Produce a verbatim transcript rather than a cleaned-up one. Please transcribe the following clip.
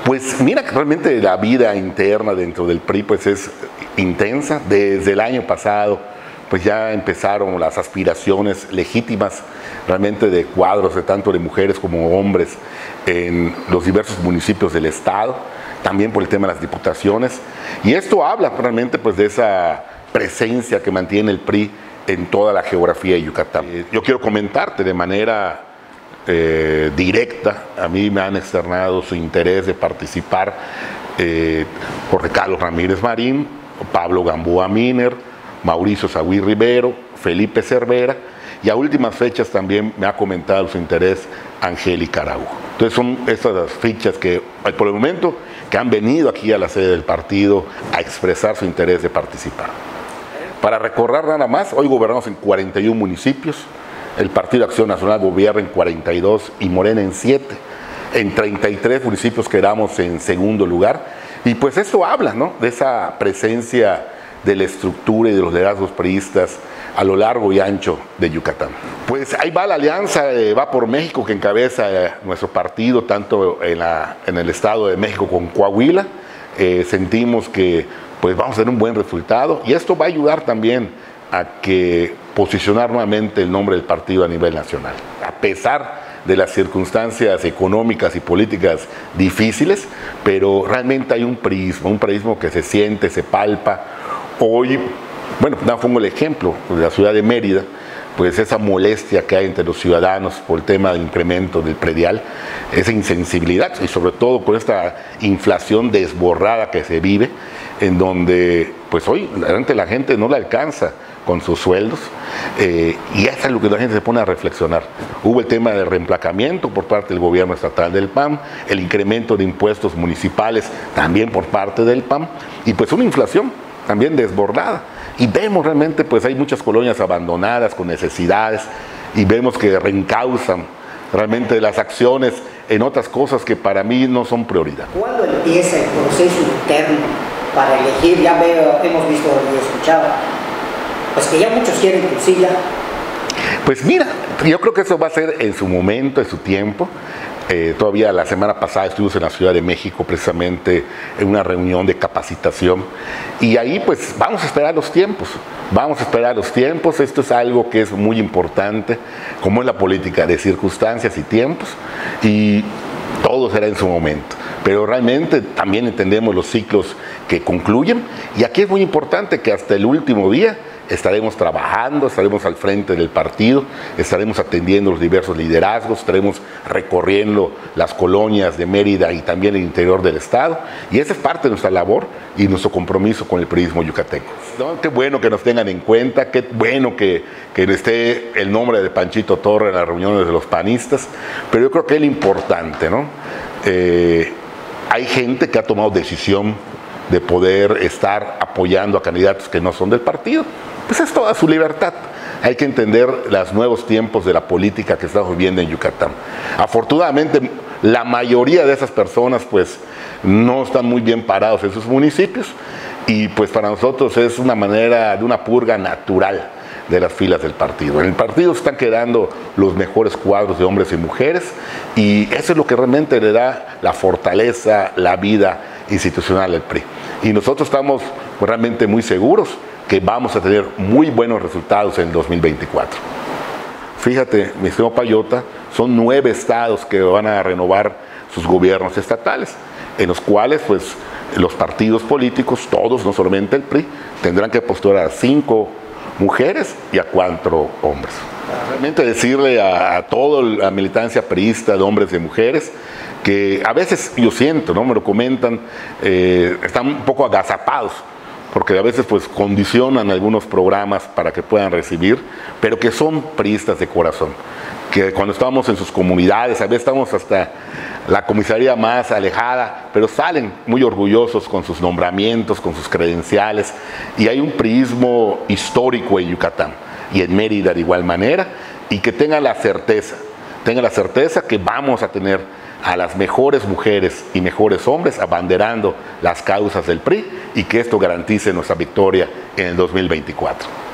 Pues mira que realmente la vida interna dentro del P R I pues es intensa. Desde el año pasado pues ya empezaron las aspiraciones legítimas realmente de cuadros de tanto de mujeres como hombres en los diversos municipios del estado, también por el tema de las diputaciones, y esto habla realmente pues de esa presencia que mantiene el P R I en toda la geografía de Yucatán. Yo quiero comentarte de manera eh, directa, a mí me han externado su interés de participar eh, Jorge Carlos Ramírez Marín, Pablo Gamboa Miner, Mauricio Sagüí Rivero, Felipe Cervera, y a últimas fechas también me ha comentado su interés Angélica Araujo. Entonces son estas fichas que por el momento que han venido aquí a la sede del partido a expresar su interés de participar. Para recordar nada más, hoy gobernamos en cuarenta y un municipios, el Partido Acción Nacional gobierna en cuarenta y dos y Morena en siete, en treinta y tres municipios quedamos en segundo lugar, y pues esto habla, ¿no?, de esa presencia de la estructura y de los liderazgos priistas a lo largo y ancho de Yucatán. Pues ahí va la alianza, eh, va por México, que encabeza eh, nuestro partido, tanto en, la, en el Estado de México como en Coahuila. Eh, sentimos que pues vamos a tener un buen resultado, y esto va a ayudar también a que posicionar nuevamente el nombre del partido a nivel nacional. A pesar de las circunstancias económicas y políticas difíciles, pero realmente hay un prisma, un prisma que se siente, se palpa. Hoy, bueno, no pongo el ejemplo de la ciudad de Mérida, pues esa molestia que hay entre los ciudadanos por el tema del incremento del predial, esa insensibilidad, y sobre todo por esta inflación desbordada que se vive, en donde pues hoy realmente la gente no le alcanza con sus sueldos, eh, y eso es lo que la gente se pone a reflexionar. Hubo el tema del reemplacamiento por parte del gobierno estatal del P A M, el incremento de impuestos municipales también por parte del P A M, y pues una inflación también desbordada. Y vemos realmente, pues hay muchas colonias abandonadas con necesidades, y vemos que reencauzan realmente las acciones en otras cosas que para mí no son prioridad. ¿Cuándo empieza el proceso interno para elegir? Ya veo, hemos visto y escuchado, pues que ya muchos quieren tu silla. Pues mira, yo creo que eso va a ser en su momento, en su tiempo. Eh, todavía la semana pasada estuvimos en la Ciudad de México precisamente en una reunión de capacitación, y ahí pues vamos a esperar los tiempos, vamos a esperar los tiempos. Esto es algo que es muy importante, como es la política, de circunstancias y tiempos, y todo será en su momento. Pero realmente también entendemos los ciclos que concluyen, y aquí es muy importante que hasta el último día estaremos trabajando, estaremos al frente del partido, estaremos atendiendo los diversos liderazgos, estaremos recorriendo las colonias de Mérida y también el interior del estado, y esa es parte de nuestra labor y nuestro compromiso con el priismo yucateco. ¿No? Qué bueno que nos tengan en cuenta, qué bueno que, que esté el nombre de Panchito Torre en las reuniones de los panistas, pero yo creo que es lo importante, ¿no? Eh, hay gente que ha tomado decisión de poder estar apoyando a candidatos que no son del partido, pues es toda su libertad. Hay que entender los nuevos tiempos de la política que estamos viviendo en Yucatán. Afortunadamente, la mayoría de esas personas pues no están muy bien parados en sus municipios, y pues para nosotros es una manera de una purga natural de las filas del partido. En el partido están quedando los mejores cuadros de hombres y mujeres, y eso es lo que realmente le da la fortaleza, la vida institucional al P R I. Y nosotros estamos pues, realmente muy seguros que vamos a tener muy buenos resultados en el dos mil veinticuatro. Fíjate, mi estimado Payota, son nueve estados que van a renovar sus gobiernos estatales, en los cuales pues los partidos políticos, todos, no solamente el P R I, tendrán que postular a cinco mujeres y a cuatro hombres. Realmente decirle a, a toda la militancia priista de hombres y mujeres que a veces yo siento, ¿no?, me lo comentan, eh, están un poco agazapados porque a veces pues condicionan algunos programas para que puedan recibir, pero que son priistas de corazón, que cuando estamos en sus comunidades, a veces estamos hasta la comisaría más alejada, pero salen muy orgullosos con sus nombramientos, con sus credenciales, y hay un priismo histórico en Yucatán y en Mérida de igual manera, y que tengan la certeza, tengan la certeza que vamos a tener a las mejores mujeres y mejores hombres abanderando las causas del P R I, y que esto garantice nuestra victoria en el dos mil veinticuatro.